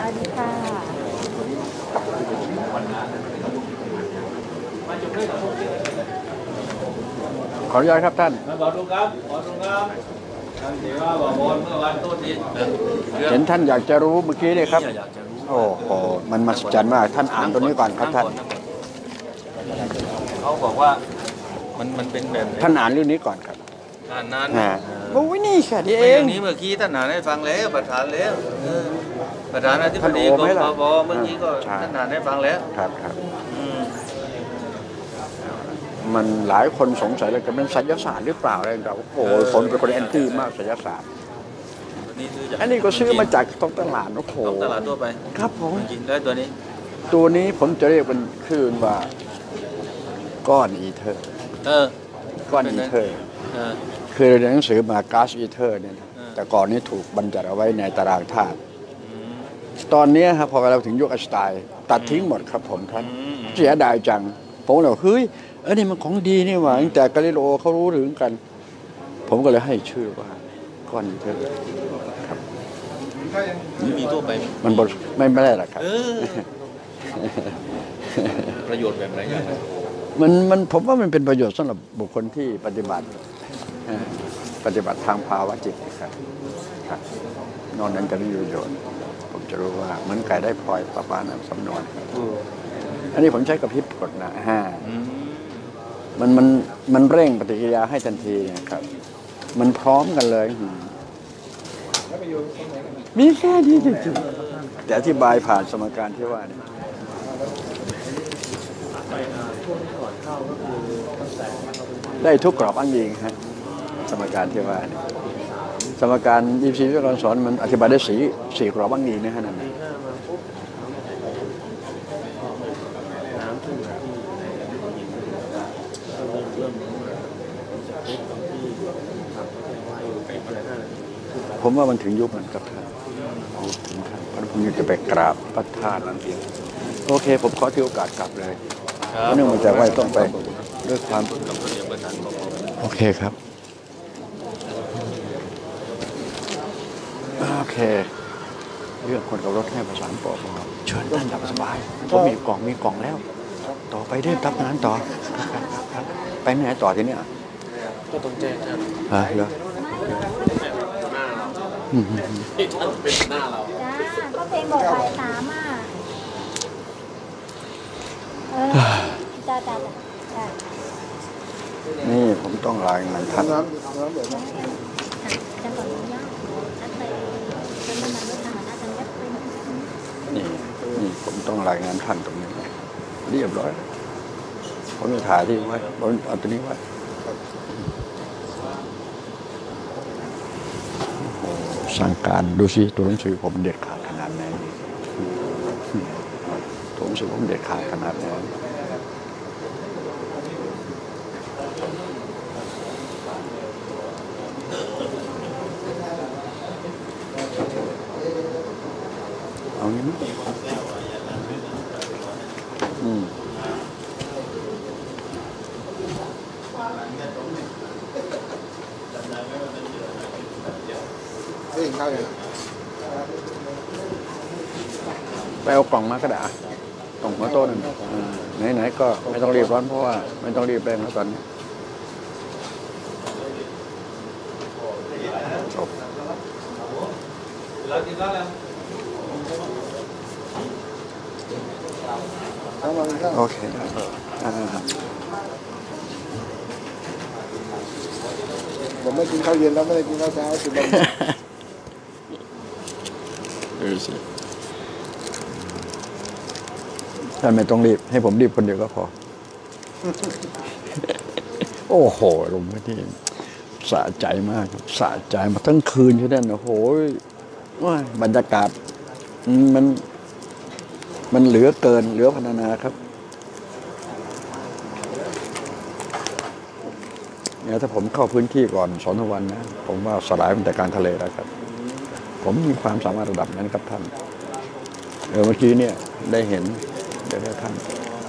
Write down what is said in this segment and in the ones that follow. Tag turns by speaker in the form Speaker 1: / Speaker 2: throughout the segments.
Speaker 1: วัสดีค่ะ
Speaker 2: ขออนุญาตครับท่าน
Speaker 3: ขอตรงครับท่านเทวาบอกบอลเมื่อวันโต้ทิศ
Speaker 2: เห็นท่านอยากจะรู้เมื่อกี้เนี่ยครับโอ้โหมันมหัศจรรย์มากท่านอ่านตัวนี้ก่อนครับท่าน
Speaker 3: เขาบอกว่ามันเป็นแบบ
Speaker 2: ท่านอ่านเรื่องนี้ก่อนครับ
Speaker 3: นาน
Speaker 2: โอ้ยนี่แค่นี้เอ
Speaker 3: เอง งนี้เมื่อกี้ท่านอ่านให้ฟังแล้วประธานแล้วประธานาธิบดีกรมปปเมื่อกี้ก็ท่านอ่านให้ฟังแล้ว
Speaker 2: ครับมันหลายคนสงสัยเลยจะเป็นไสยศาสตร์หรือเปล่าอะไรเราโอ้โหคนเป็นคนแอนตี้มากไสยศาสตร์อันนี้ก็ซื้อมาจากท้องตลาดโอ้โห
Speaker 3: ท้องตลาดทั่วไป
Speaker 2: ครับผม
Speaker 3: กินได้ตัว
Speaker 2: นี้ผมจะเรียกเป็นชื่อว่าก้อนอีเทอร์ก้อนอีเทอร์คือในหนังสือมาก๊าซอีเทอร์เนี่ยแต่ก่อนนี้ถูกบัญญัติเอาไว้ในตารางธาตุตอนนี้ครับพอเราถึงยุคไอน์สไตน์ตัดทิ้งหมดครับผมท่านเสียดายจังผมเลยเฮ้ยนี่มันของดีนี่หว่าตั้งแต่กาลิเลโอเขารู้ถึงกันผมก็เลยให้ชื่อว่าก้อนอีเทอร์ครับ
Speaker 3: มีทั่วไป
Speaker 2: มันไม่ได้หรอกครับ
Speaker 3: ประโยชน์แบบไหนอย่าง
Speaker 2: มันผมว่ามันเป็นประโยชน์สำหรับบุคคลที่ปฏิบัติทางภาวะจิตครับนอกนั้นจะไม่มีประโยชน์ผมจะรู้ว่าเหมือนไก่ได้พลอยประมาณนั้นสำนวนอันนี้ผมใช้กับพริบกดนะมันเร่งปฏิกิริยาให้ทันทีครับมันพร้อมกันเลยมีแค่นี้จริงๆแต่อธิบายผ่านสมการที่ว่าเนี่ยได้ทุกกรอบอ้างอิงฮะสมการที่ว่าเนี่ยสมการ24วิทยาการสอนมันอธิบายได้สี่กรอบอ้างอิงนะฮะนั่นผมว่ามันถึงยุคนั้นครับท่านถึงท่านพระพุทธจะไปกราบพระธาตุนั่นเองโอเคผมขอที่โอกาสกลับเลยเพราะเนื่องมาจากว่าต้องไปด้วยความโอเคครับโอเคเรื่องคนกับรถให้ประสานปอเชิญท่านหลับสบายผมมีกล่องแล้วต่อไปได้รับงานต่อไปไหนต่อทีนี้
Speaker 3: ก็ต้องแจ้งครับ
Speaker 2: เหรอ
Speaker 3: เป็นหน้าเรา
Speaker 1: จ้าก็เพลงบอกไป3จ้า
Speaker 2: นี่ผมต้องรายงานท่านนี่ผมต้องรายงานท่านตรงนี้เรียบร้อยผมจะถ่ายที่ไว้ผมเอาตัวนี้ไว้สั่งการดูสิตัวหนังสือผมเด็ดขาดขนาดไหนตัวหนังสือผมเด็ดขาดขนาดไหนเอางี้มั้ยไปเอากล่องมาก็ได้กล่องหัวโตนั่นไหนๆก็ไม่ต้องรีบร้อนเพราะว่าไม่ต้องรีบแรงแล้วตอนนี้จบโอเค
Speaker 4: ผมไม่กินข้าวเย็นแล้วไม่ได้กินข้าวเช้ากินบ้าง
Speaker 2: ท่านไม่ต้องรีบให้ผมรีบคนเดียวก็พอโอ้โหลงมาที่สะใจมากสะใจมาทั้งคืนแค่นั้นโอ้โหว่าบรรยากาศมันเหลือเกินเหลือพรรณนาครับเนี่ยถ้าผมเข้าพื้นที่ก่อน2 วันนะผมว่าสลายมันแต่การทะเลแล้วครับผมมีความสามารถระดับนั้นครับท่านเมื่อกี้เนี่ยได้เห็นเดี๋ยวท่าน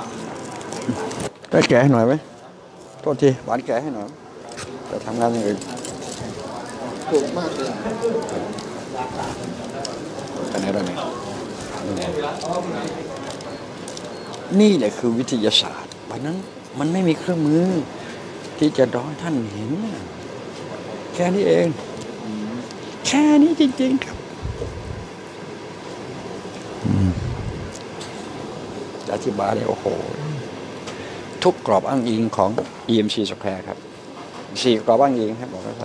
Speaker 2: ได้แกะให้หน่อยไหมโทษทีหวานแกะให้หน่อยจะทำงานอย่างอื่น
Speaker 4: ถูกมากเลย
Speaker 2: อันนี้ได้ไหมนี่แหละคือวิทยาศาสตร์วันนั้นมันไม่มีเครื่องมือที่จะร้อยท่านเห็นแค่นี้เองแค่นี้จริงๆครับอธิบายเลยโอ้โหทุกกรอบอ้างอิงของ EMC Square ครับ4กรอบอ้างอิงครับบอกแล้ว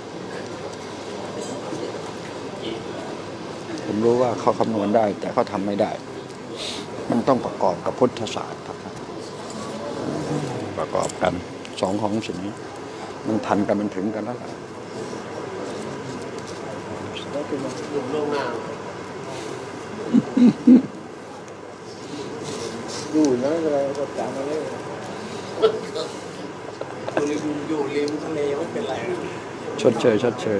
Speaker 2: ผมรู้ว่าเขาคำนวณได้แต่เขาทำไม่ได้มันต้องประกอบกับพุทธศาสตร์ครับประกอบกันสองของสิ่งนี้มันทันกันมันถึงกันแล้วล่ะ
Speaker 4: อยู่นะอะไรก็ตามมาเลย
Speaker 5: อยู่ริมทะเลไม่เป็นไร
Speaker 2: ชดเชย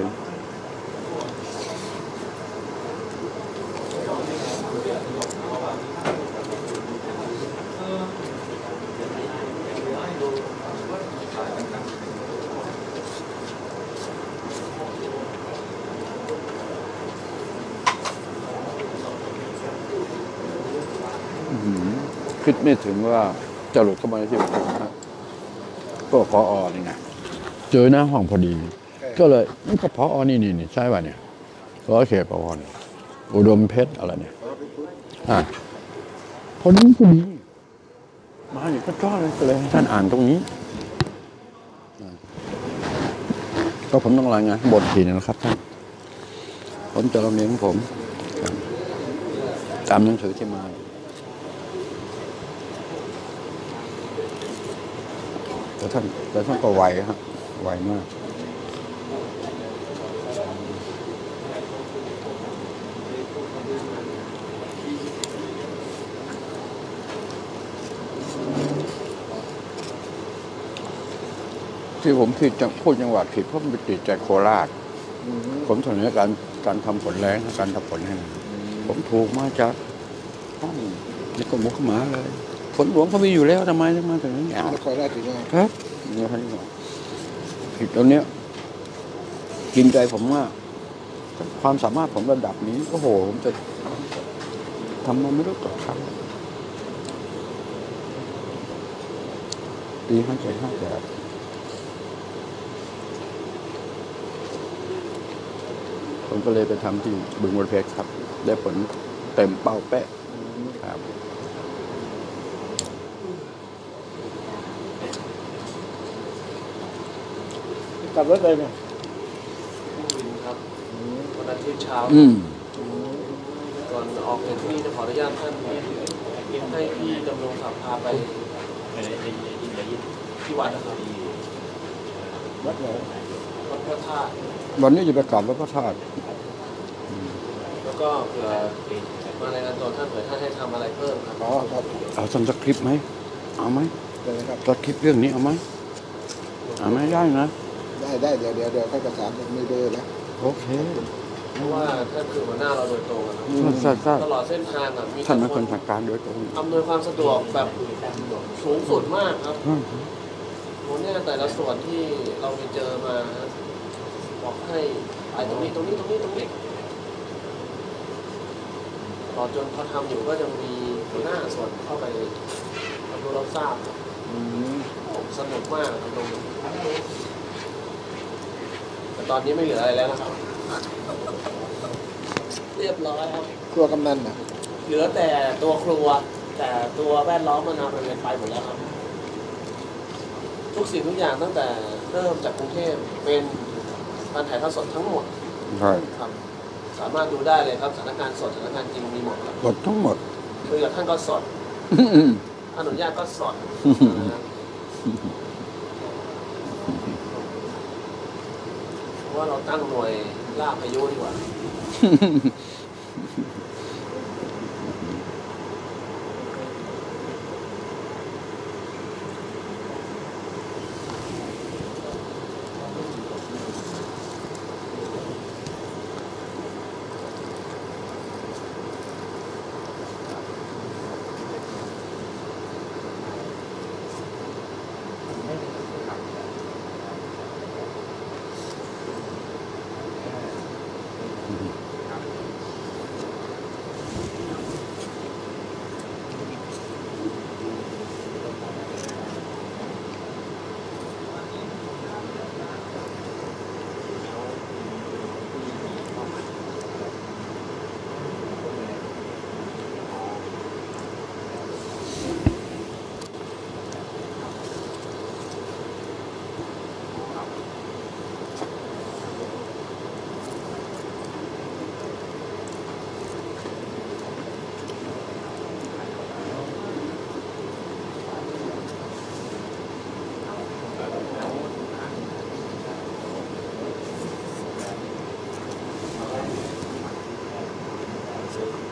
Speaker 2: คิดไม่ถึงว่าจะหลุดเข้ามาในที่ประชุมนะก็พอนี่ไงเจอหน้าห้องพอดี ก็เลยนี่ก็พอนี่ใช่ป่ะเนี่ยร้อยเขตพอเนี่ยอุดมเพชรอะไรเนี่ยพอดีมาเนี่ยก็จ้อเลยให้ท่านอ่านตรงนี้ก็ผมต้องรายงานบททีนะครับท่านผมจะเรียนของผมตามหนังสือที่มาแต่ท่านก็ไวครับไวมากที่ผมผิดพูดจังหวัดผิดเพราะมันไปติดใจโคราชผมเสนอการทำผลแรงการทำผลให้ผมถูกมาจากห้องนี่ก็มุกหมาเลยผลหลวงเขามีอยู่แล้วทำไมมาถึงนี้
Speaker 4: นครราชสีมา
Speaker 2: ครับนี่ท่านบอกผิดตรงเนี้ยกินใจผมมากความสามารถผมระดับนี้โอ้โหผมจะทำมาไม่รู้กี่ครั้งปี57ผมก็เลยไปทำที่บึงบรเพชรครับได้ผลเต็มเป้าเป๊ะครับ
Speaker 4: กลับรถเลยเนี่ย
Speaker 5: ครับวันอาทิตย์เช้าก่อนออกจากที่นี่จะขออนุญาตท่านให้พี่ดำรงศักดิ์พาไปที่วัดนะครับ
Speaker 4: วัดไหน
Speaker 5: วัดพระธาตุ
Speaker 2: วันนี้จะไปกราบวัดพระธาตุ
Speaker 5: แล้วก็เผื่อมารายงานตัวท่านเผื่อท่านให้ทำอะไรเพิ่มครับ
Speaker 4: ครับ
Speaker 2: เอาสคริปต์ไหมเอาไหมสคริปต์เรื่องนี้เอาไหมได้นะ
Speaker 4: ได้เดี๋ยวค่อยประสานไม่เบอร์นะ
Speaker 2: โอเค
Speaker 5: เพราะว่าท่านคือหัวหน้าเราโดยตรงนะครับตลอดเส้นทางมี
Speaker 2: ท่านเป็นคนสั่งการโดยตรง
Speaker 5: อำนวยความสะดวกแบบสูงสุดมากครับผมเนี่ยแต่ละส่วนที่เราไปเจอมาบอกให้ไปตรงนี้ตลอดจนเขาทำอยู่ก็ยังมีหัวหน้าส่วนเข้าไปรับรู้รับทราบผมสนุกมากครับตรงนี้แต่ตอนนี้ไม่เหลืออะไรแล้วนะครับเรียบร้อยครับ
Speaker 4: ครัวกำนันนะ
Speaker 5: เหลือแต่ตัวครัวแต่ตัวแวดล้อมมันนำไปหมดแล้วครับทุกสิ่งทุกอย่างตั้งแต่เริ่มจากกรุงเทพเป็นการถ่ายทอดสดทั้งหมดครับสามารถดูได้เลยครับสถานการณ์สดสถานการณ์จริงมีหมดครับ
Speaker 2: หมดทั้งหมด
Speaker 5: คุยกับท่านก็สดอนุญาตก็สดว่าเราตั้งหน่วยล่าพายุดีกว่าเชิญ